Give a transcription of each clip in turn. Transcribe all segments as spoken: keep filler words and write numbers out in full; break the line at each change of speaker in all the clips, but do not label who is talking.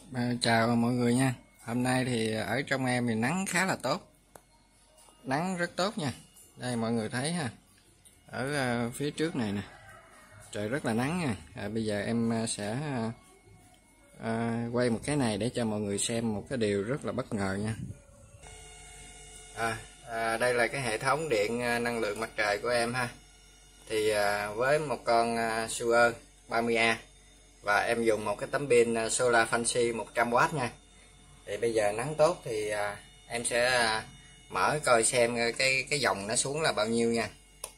À, chào mọi người nha. Hôm nay thì ở trong em thì nắng khá là tốt, nắng rất tốt nha. Đây mọi người thấy ha, ở uh, phía trước này nè, trời rất là nắng nha. À, bây giờ em uh, sẽ uh, uh, quay một cái này để cho mọi người xem một cái điều rất là bất ngờ nha. À, à, đây là cái hệ thống điện uh, năng lượng mặt trời của em ha. Thì uh, với một con uh, Suer ba mươi A và em dùng một cái tấm pin Solar Fancy một trăm oát nha. Thì bây giờ nắng tốt thì à, em sẽ à, mở coi xem cái cái dòng nó xuống là bao nhiêu nha.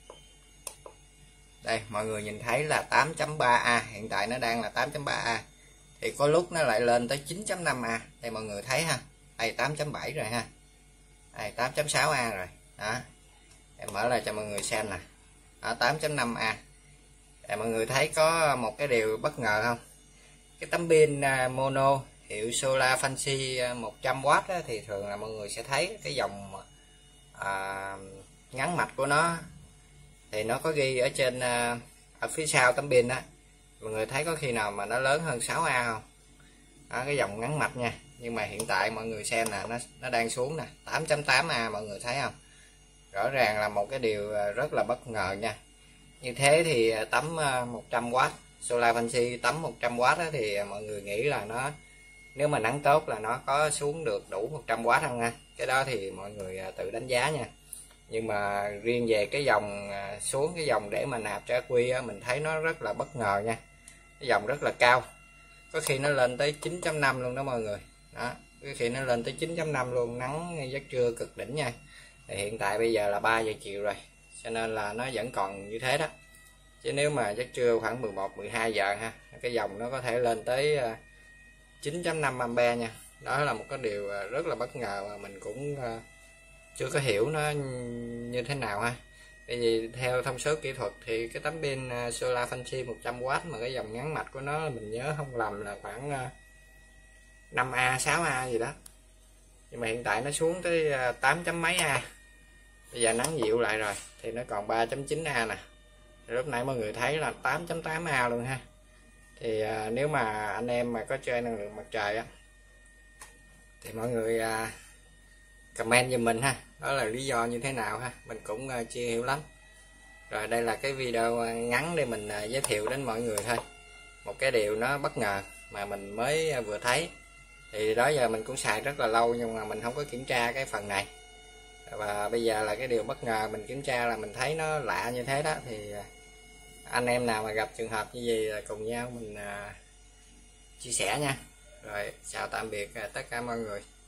Đây mọi người nhìn thấy là tám chấm ba A, hiện tại nó đang là tám chấm ba A. Thì có lúc nó lại lên tới chín chấm năm A. Đây mọi người thấy ha. Đây tám chấm bảy rồi ha. Đây tám chấm sáu A rồi. Đó. Em mở lại cho mọi người xem nè. Ở tám chấm năm A. Đây, mọi người thấy có một cái điều bất ngờ không? Cái tấm pin mono hiệu Solar Fancy một trăm oát á, thì thường là mọi người sẽ thấy cái dòng à, ngắn mạch của nó thì nó có ghi ở trên à, ở phía sau tấm pin đó. Mọi người thấy có khi nào mà nó lớn hơn sáu A không? Đó, cái dòng ngắn mạch nha. Nhưng mà hiện tại mọi người xem nè, nó nó đang xuống nè, tám chấm tám A, mọi người thấy không? Rõ ràng là một cái điều rất là bất ngờ nha. Như thế thì tấm một trăm oát Solar Fancy tấm một trăm oát thì mọi người nghĩ là nó, nếu mà nắng tốt là nó có xuống được đủ một trăm oát không nha. Cái đó thì mọi người tự đánh giá nha. Nhưng mà riêng về cái dòng xuống cái dòng để mà nạp cho ác quy á, mình thấy nó rất là bất ngờ nha. Cái dòng rất là cao, có khi nó lên tới chín chấm năm luôn đó mọi người. Đó, có khi nó lên tới chín chấm năm luôn, nắng giấc trưa cực đỉnh nha. Thì hiện tại bây giờ là ba giờ chiều rồi, cho nên là nó vẫn còn như thế đó. Chứ nếu mà giấc trưa khoảng mười một mười hai giờ ha, cái dòng nó có thể lên tới chín chấm năm ampere nha. Đó là một cái điều rất là bất ngờ mà mình cũng chưa có hiểu nó như thế nào ha. Tại vì theo thông số kỹ thuật thì cái tấm pin Solar Fancy một trăm oát mà cái dòng ngắn mạch của nó mình nhớ không lầm là khoảng năm A sáu A gì đó. Nhưng mà hiện tại nó xuống tới tám chấm mấy A. Bây giờ nắng dịu lại rồi thì nó còn ba chấm chín A nè. Thì lúc nãy mọi người thấy là tám chấm tám A luôn ha. Thì à, nếu mà anh em mà có chơi năng lượng mặt trời á thì mọi người à, comment giùm mình ha, đó là lý do như thế nào ha, mình cũng à, chưa hiểu lắm. Rồi đây là cái video ngắn để mình à, giới thiệu đến mọi người thôi, một cái điều nó bất ngờ mà mình mới à, vừa thấy. Thì đó giờ mình cũng xài rất là lâu nhưng mà mình không có kiểm tra cái phần này, và bây giờ là cái điều bất ngờ mình kiểm tra là mình thấy nó lạ như thế đó. Thì à, anh em nào mà gặp trường hợp như vậy là cùng nhau mình à, chia sẻ nha. Rồi chào tạm biệt à, tất cả mọi người.